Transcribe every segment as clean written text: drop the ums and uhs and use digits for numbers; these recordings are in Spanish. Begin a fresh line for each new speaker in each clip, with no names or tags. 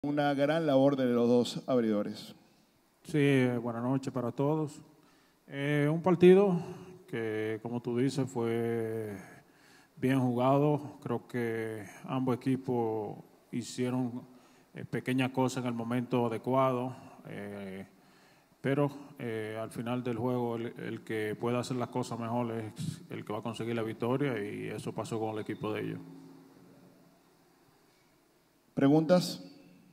Una gran labor de los dos abridores.
Sí, buenas noches para todos. Un partido que, como tú dices, fue bien jugado. Creo que ambos equipos hicieron pequeñas cosas en el momento adecuado, pero al final del juego el que pueda hacer las cosas mejor es el que va a conseguir la victoria, y eso pasó con el equipo de ellos.
¿Preguntas?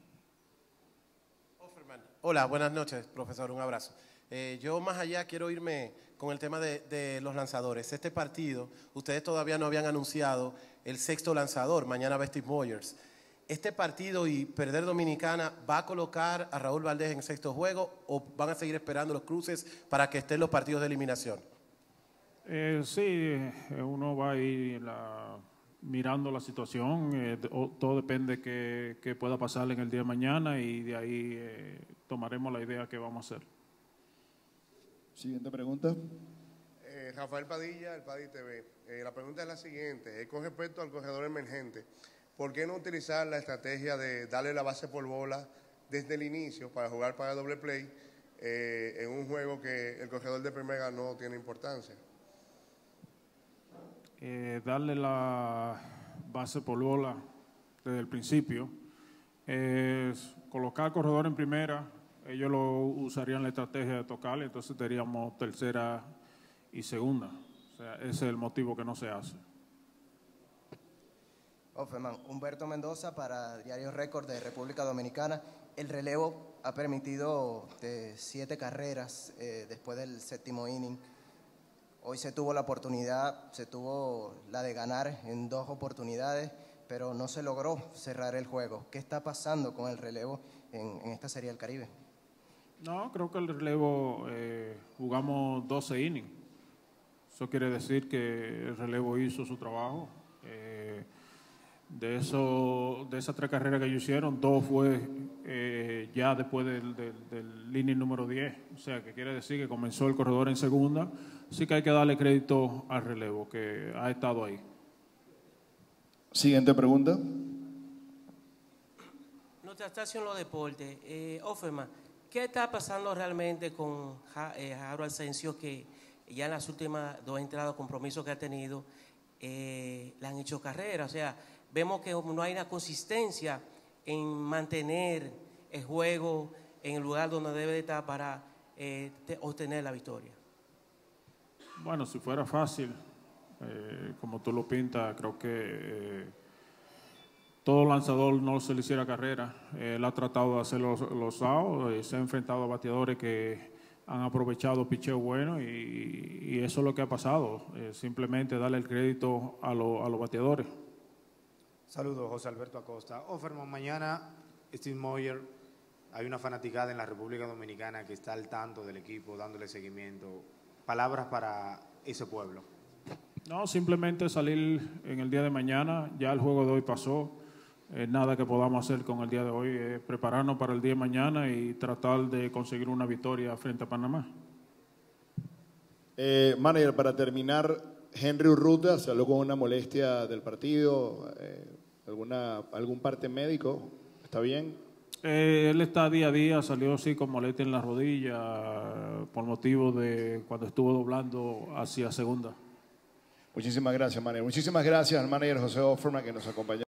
Hola, buenas noches, profesor, un abrazo. Yo más allá quiero irme con el tema de los lanzadores. Este partido, ustedes todavía no habían anunciado el sexto lanzador, mañana va Steve Moyers. ¿Este partido y perder Dominicana va a colocar a Raúl Valdez en sexto juego o van a seguir esperando los cruces para que estén los partidos de eliminación?
Sí, uno va a ir mirando la situación, todo depende de qué pueda pasar en el día de mañana, y de ahí tomaremos la idea que vamos a hacer.
Siguiente pregunta.
Rafael Padilla, el Padilla TV. La pregunta es la siguiente, con respecto al corredor emergente, ¿por qué no utilizar la estrategia de darle la base por bola desde el inicio para jugar para doble play en un juego que el corredor de primera no tiene importancia?
Darle la base por bola desde el principio, colocar al corredor en primera. Ellos lo usarían la estrategia de tocarle, entonces tendríamos tercera y segunda. O sea, ese es el motivo que no se hace.
Offerman, Humberto Mendoza para Diario Récord de República Dominicana. El relevo ha permitido 7 carreras después del séptimo inning. Hoy se tuvo la oportunidad, se tuvo la de ganar en 2 oportunidades, pero no se logró cerrar el juego. ¿Qué está pasando con el relevo en esta Serie del Caribe?
No, creo que el relevo jugamos 12 innings. Eso quiere decir que el relevo hizo su trabajo. De esas 3 carreras que ellos hicieron, 2 fue ya después del inning número 10. O sea, que quiere decir que comenzó el corredor en segunda. Así que hay que darle crédito al relevo, que ha estado ahí.
Siguiente pregunta.
Nuestra estación Los Deportes. Offerman, ¿qué está pasando realmente con Harold Asensio, que ya en las últimas 2 entradas, compromisos que ha tenido, le han hecho carrera? O sea, vemos que no hay una consistencia en mantener el juego en el lugar donde debe de estar para obtener la victoria.
Bueno, si fuera fácil, como tú lo pintas, creo que todo lanzador no se le hiciera carrera. Él ha tratado de hacer los outs, se ha enfrentado a bateadores que han aprovechado picheo bueno, y eso es lo que ha pasado. Simplemente darle el crédito a los bateadores.
Saludos, José Alberto Acosta. Offerman, mañana Steve Moyers, hay una fanaticada en la República Dominicana que está al tanto del equipo, dándole seguimiento. Palabras para ese pueblo.
No, simplemente salir en el día de mañana. Ya el juego de hoy pasó. Nada que podamos hacer con el día de hoy, prepararnos para el día de mañana y tratar de conseguir una victoria frente a Panamá.
Manager, para terminar, Henry Urrutia se habló con una molestia del partido, algún parte médico, ¿está bien?
Él está día a día, salió así con molestia en la rodilla por motivo de cuando estuvo doblando hacia segunda.
Muchísimas gracias, manager. Muchísimas gracias al manager José Offerman, que nos acompañó.